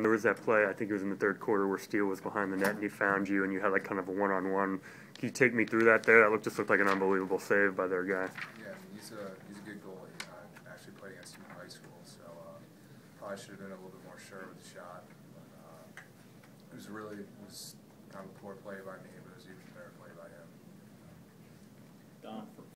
There was that play, I think it was in the third quarter, where Steele was behind the net and he found you and you had like kind of a one-on-one. Can you take me through that there? That just looked like an unbelievable save by their guy. Yeah, I mean, he's a good goalie. I actually played against him in high school, so probably should have been a little bit more sure with the shot. But it was kind of a poor play by me, but it was even a better play by him. Don,